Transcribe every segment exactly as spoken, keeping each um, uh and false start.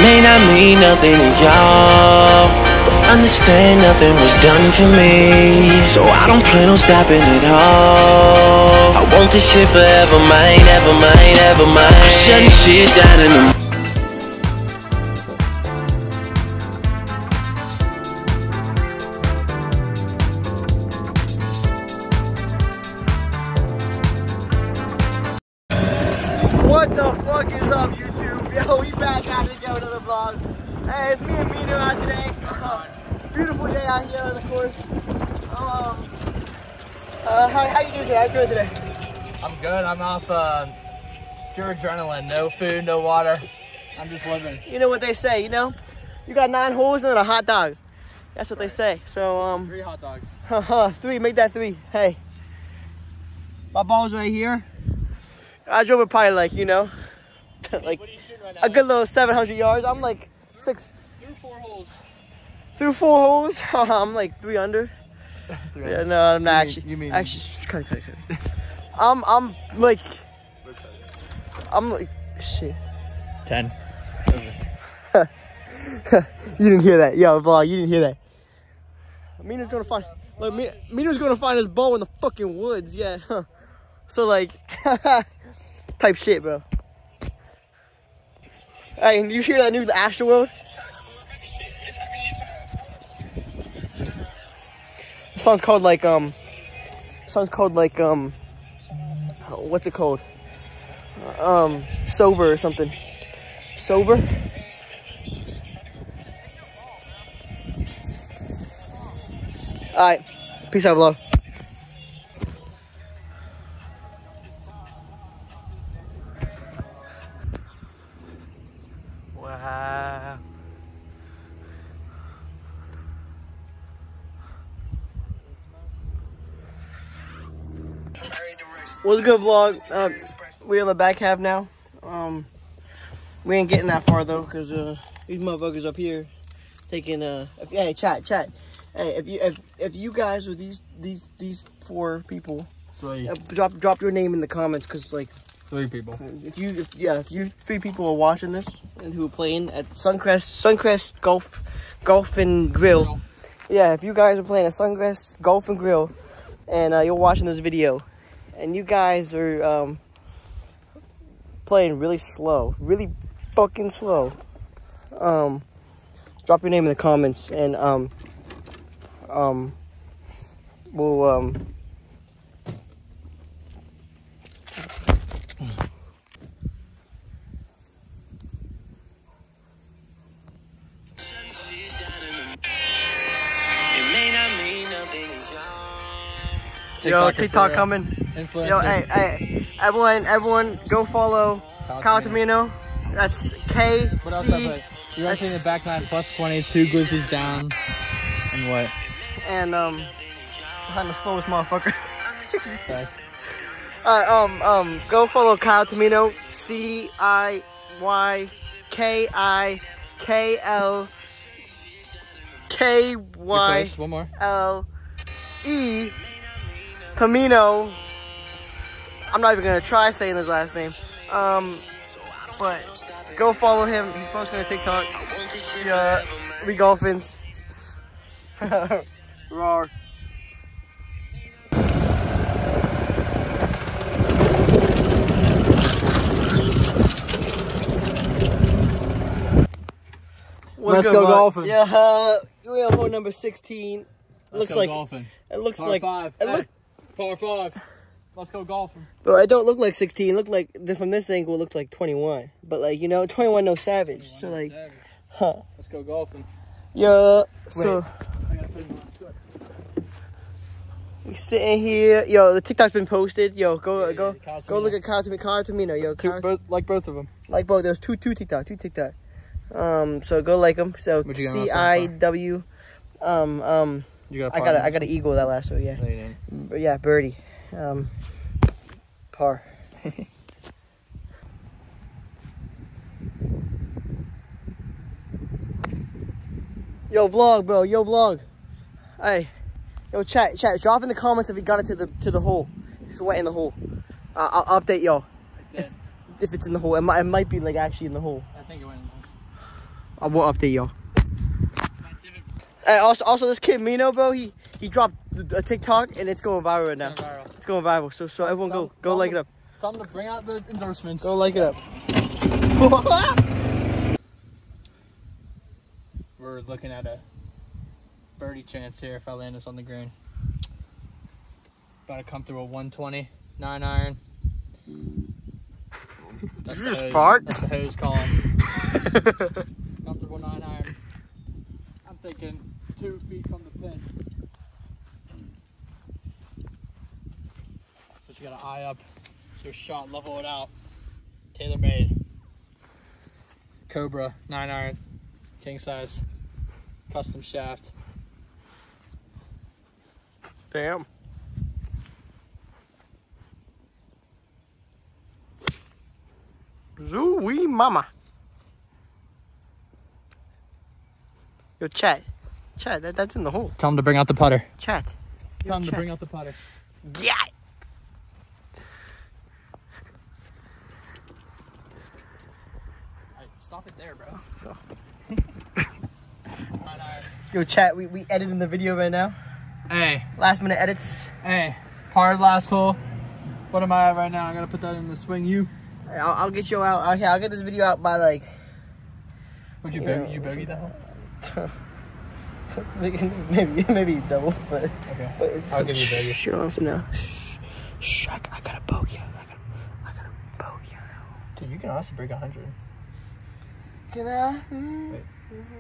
may not mean nothing to y'all, but understand nothing was done for me, so I don't plan on stopping at all. I want this shit forever, mine, ever mine, ever mine. I'm shutting shit down in the What the fuck is up, YouTube? Yo, we back at it again with another vlog. Hey, it's me and Mino out today. Uh, beautiful day out here on the course. Um, uh, how, how you doing today? How you doing today? I'm good. I'm off uh, pure adrenaline. No food, no water. I'm just living. You know what they say, you know? You got nine holes and a hot dog. That's what they say. So, um... Three hot dogs. Haha, three. Make that three. Hey. My ball's right here. I drove it probably like, you know, like what are you shooting right now? a good little seven hundred yards. I'm like six. Through four holes. Through four holes? I'm like three under. Three Yeah, under. no, I'm not You actually. mean, you mean actually, cut, cut, cut. I'm, I'm like, I'm like, shit. Ten. You didn't hear that. Yo, vlog, you didn't hear that. Mina's gonna find, look, Mina's gonna find his bow in the fucking woods, yeah. So like, type shit, bro. Hey, and you hear that new Astroworld? The song's called like, um, the song's called like, um, what's it called? Um, Sober or something. Sober? Alright, peace out, vlog. Wow. What's good, vlog? Uh, we're on the back half now. Um, we ain't getting that far though, cause uh, these motherfuckers up here taking uh, if, hey, chat, chat. Hey, if you if if you guys or these these these four people, Three. Uh, drop drop your name in the comments, cause like. Three people. If you, if, yeah, if you three people are watching this and who are playing at Suncrest, Suncrest Golf, Golf and Grill, Grill. Yeah, if you guys are playing at Suncrest Golf and Grill, and uh, you're watching this video, and you guys are um, playing really slow, really fucking slow, um, drop your name in the comments, and um, um, we'll um. Yo, TikTok coming. Influencer. Yo, hey, hey, everyone, everyone, go follow Kyle Tamino. That's K What else C. I put? You're entering the back nine plus twenty, two glitches down, and what? And um, I'm the slowest motherfucker. Okay. Alright, um, um, go follow Kyle Tamino. C I Y K I K L K Y One more. L E. Tamino. I'm not even gonna try saying his last name. Um, but go follow him. He's posting on TikTok. Yeah, we Golfins. Roar. Let's go golfing. Yeah, uh, we're on hole number sixteen. Let's looks go like golfing. It looks Par like five. It Hey, look, par five. Let's go golfing. Bro, it don't look like sixteen. It look like from this angle, it looked like twenty-one. But like you know, twenty-one no savage. So like, savage. huh? Let's go golfing. Yeah. Wait. So I gotta put it in my sweat. we sitting here. Yo, the TikTok's been posted. Yo, go Yeah, go yeah, go look at Kyle Tamino. Kyle Tamino. Yo, Two, Kyle, both, like both of them. like both. There's two two TikTok, two TikTok. Um, so go like them. So What'd you get on C that so I far? W. Um um. You got a I par got a, on I got an eagle that last one. Yeah. No, you didn't. But yeah, birdie. Um, par. Yo, vlog, bro. Yo, vlog. Hey, yo, chat, chat. Drop in the comments if you got it to the to the hole. If it went in the hole, uh, I'll update y'all. If, if it's in the hole, it might, it might be like actually in the hole. I think it went in the hole. I will update y'all. Hey, also, also this kid Mino, bro, he he dropped a TikTok and it's going viral right now. It's going viral. It's going viral. So so everyone go go like it up. Tell them to bring out the endorsements. Go like it up. We're looking at a birdie chance here if I land this on the green. About a comfortable one twenty, nine iron. That's you the just hose. fart? That's the hose calling. Comfortable nine iron. I'm thinking two feet from the pin. But you got an eye up. So your shot, level it out. Tailor made. Cobra, nine iron, king size, custom shaft. Damn. Zoo-wee mama. Yo, chat. Chat, that, that's in the hole. Tell him to bring out the putter. Chat. Tell him chat. to bring out the putter. Yeah. Stop it there, bro. Yo, chat, we, we editing the video right now. Hey. Last minute edits. Hey. Par last hole. What am I at right now? I gotta put that in the swing U. I'll, I'll get you out. Okay, I'll get this video out by like. Would you, you bogey, know, you bogey that hole? maybe, maybe double, but. Okay. But it's, I'll give you a bogey. Shh, you don't have to know. Shh, shh I, I got a bogey. I got, I got a bogey on that hole. Dude, you can honestly break a hundred. Can I? Mm-hmm. Wait.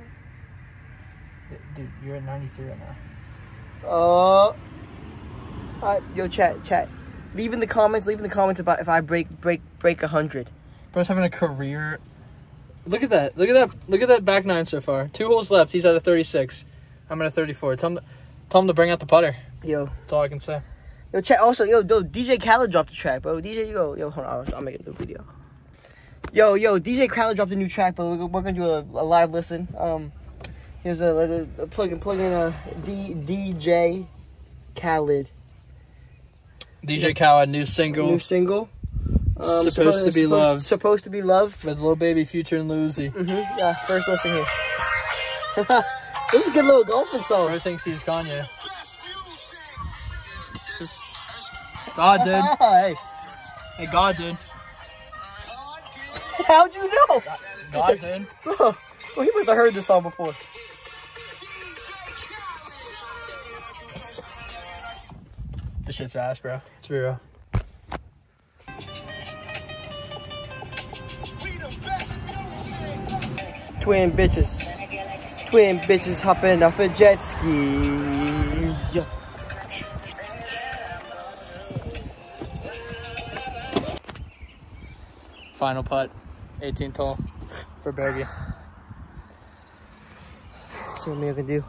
Dude, you're at ninety-three right now. Oh. Uh, uh, yo, chat, chat. Leave in the comments. Leave in the comments if I if I break break break a hundred. Bro's having a career. Look at that. Look at that. Look at that back nine so far. Two holes left. He's at a thirty-six. I'm at a thirty-four. Tell him, to, tell him to bring out the putter. Yo. That's all I can say. Yo, chat. Also, yo, yo, D J Khaled dropped the track, bro. D J, yo, yo, hold on. I'll, I'll make a new video. Yo, yo, D J Khaled dropped a new track, but we're, we're gonna do a, a live listen. Um, here's a, a, a plug and plug in a D, DJ Khaled. D J Khaled, new single. New single. Um, supposed, supposed to be supposed, loved. Supposed to be loved. With Lil Baby, Future, and Lucy. Mm-hmm. Yeah, first listen here. This is a good little golfing song. Bro thinks he's Kanye. God, dude. Hey. Hey, God, dude. How'd you know? God, dude. Well, he must have heard this song before. This shit's ass, bro. It's real. Twin bitches. Twin bitches hopping off a jet ski. Yeah. Final putt. eighteenth hole for bogey. See what Mia can do.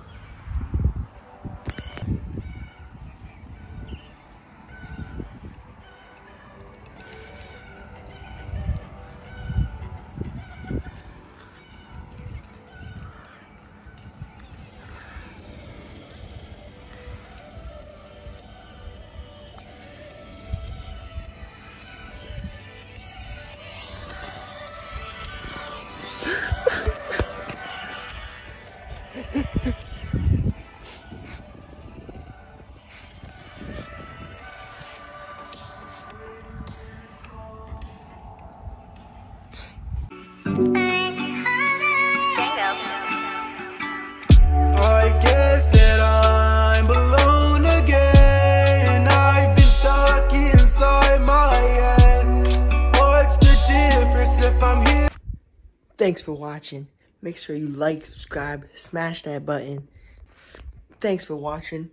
I guess that I'm alone again. I've been stuck inside my head. What's the difference if I'm here? Thanks for watching. Make sure you like, subscribe, smash that button. Thanks for watching.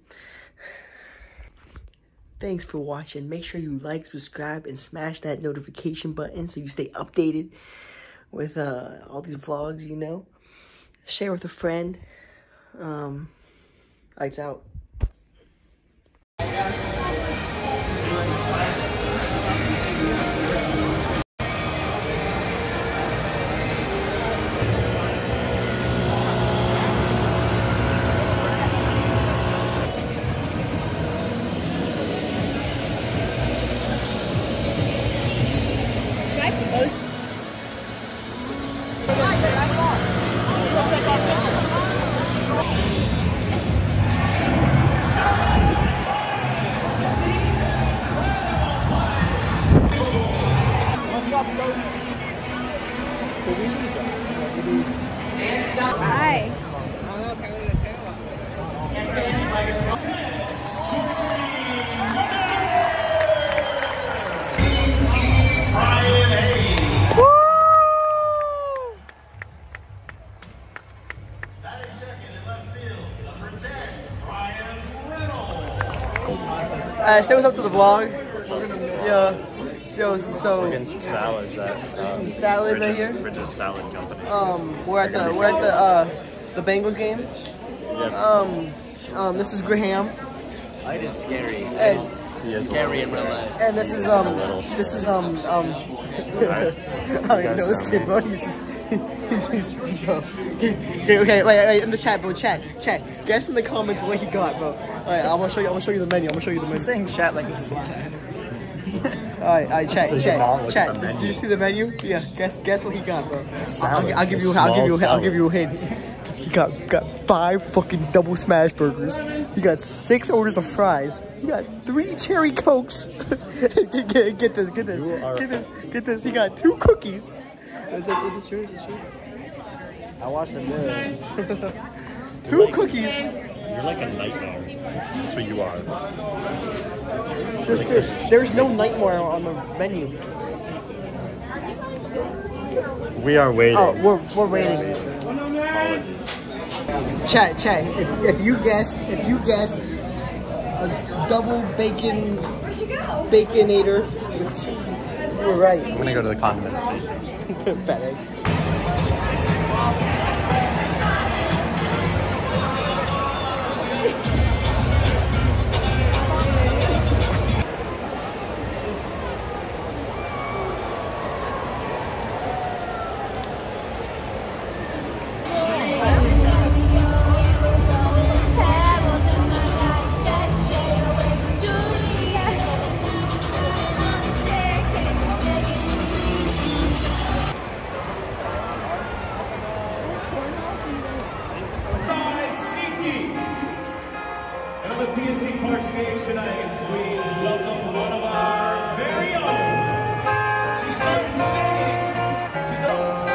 Thanks for watching. Make sure you like, subscribe, and smash that notification button so you stay updated with uh, all these vlogs, you know. Share with a friend. Um, lights out. Hi. Uh, say what's up to the vlog. Yeah. So, so We're getting some salads at there's um, some salad right Bridges, here. Bridges Salad Company. Um, we're at the we're at the uh, the Bengals game. Yes. Um, um, this is Graham. Light is scary. And, He is Scary in real life. and this is um this is um um I don't even know this kid, bro. He's just he's, he's bro. Okay, okay, wait, wait, in the chat, bro. Chat, chat. Guess in the comments what he got, bro. Alright, I'm gonna show you. I'm gonna show you the menu. I'm gonna show you the menu. Saying chat like this is live. Alright, alright, chat, Does your mom chat, look chat. at the Did menu? you see the menu? Yeah. Guess, guess what he got, bro. I'll, Salad. I'll give A you. I'll give you. small I'll give you a salad. hint. He got got five fucking double smash burgers. He got six orders of fries. He got three cherry cokes. get, get, get this, get this, You are- get this, get this. He got two cookies. Is this, is this true? Is this true? I watched the video. Two cookies. You're like a nightmare. That's what you are. There's, there's, there's no nightmare on the menu. We are waiting. Oh, we're we're waiting. Chat, chat. If, if you guessed, if you guessed a double bacon baconator with cheese, you were right. I'm gonna go to the condiment station. Fat egg. And on the P N C Park stage tonight, we welcome one of our very own. She started singing. She started.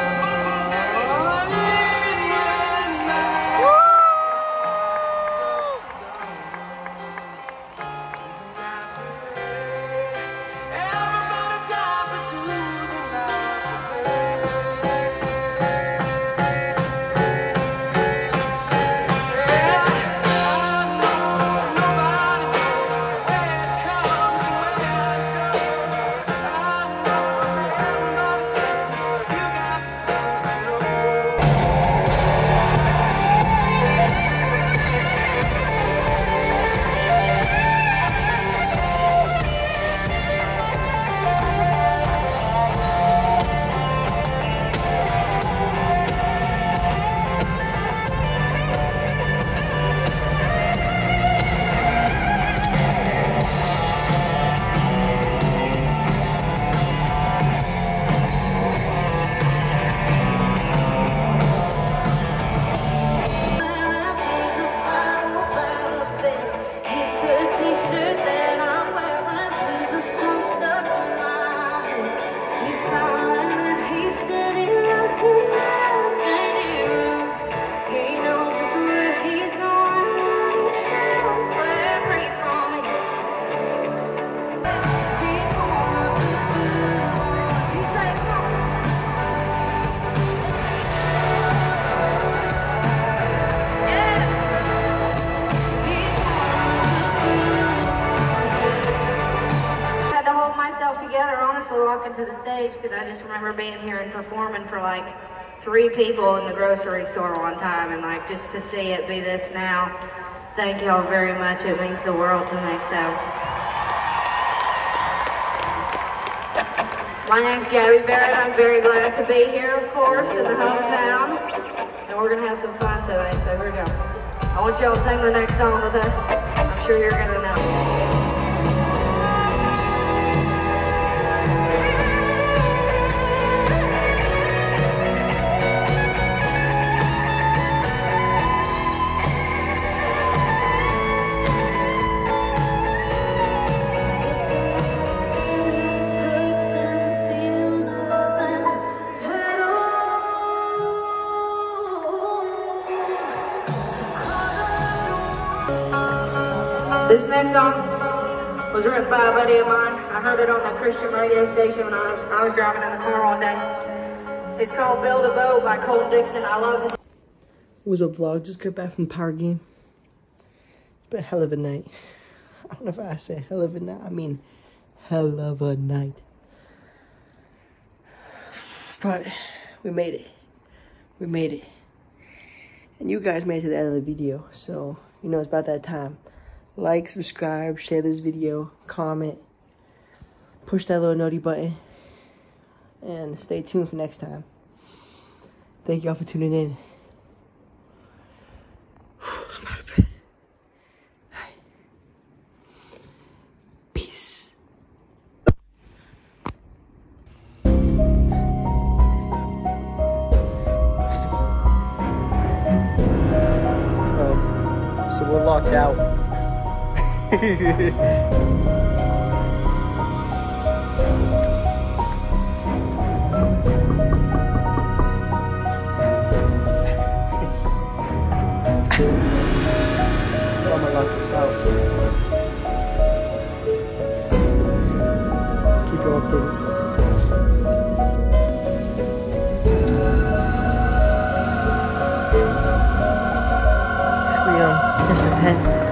together, honestly, walking to the stage, because I just remember being here and performing for like three people in the grocery store one time, and like just to see it be this now, thank y'all very much. It means the world to me. So my name's Gabby Barrett. I'm very glad to be here, of course, in the hometown, and we're gonna have some fun today. So here we go. I want y'all to sing the next song with us. I'm sure you're gonna know. This next song was written by a buddy of mine. I heard it on the Christian radio station when I was I was driving in the car one day. It's called Build a Boat by Colton Dixon. I love this. What's up, vlog? Just got back from the Power game. It's been a hell of a night. I don't know if I say hell of a night. I mean, hell of a night. But we made it. We made it. And you guys made it to the end of the video. So, you know, it's about that time. Like, subscribe, share this video, comment, push that little noti button, and stay tuned for next time. Thank y'all for tuning in. I'm out of breath. Hi. Peace. Um, so we're locked out. I'm gonna lock this out. Keep you updated. Should we um test the tent?